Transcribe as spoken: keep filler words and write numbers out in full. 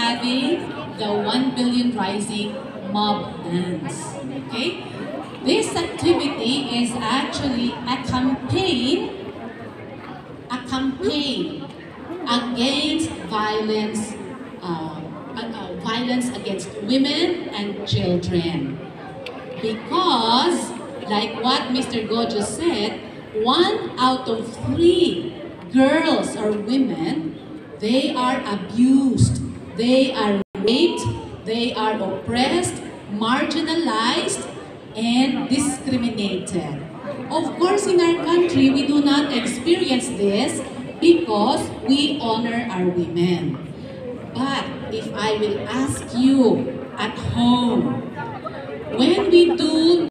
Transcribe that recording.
having the one billion Rising Mob Dance. Okay? This activity is actually a campaign, a campaign against violence, uh, uh, violence against women and children. Because, like what Mister Gojo said, one out of three girls or women, they are abused, they are raped, they are oppressed, marginalized, and discriminated. Of course, in our country, we do not experience this because we honor our women. But if I will ask you at home, when we do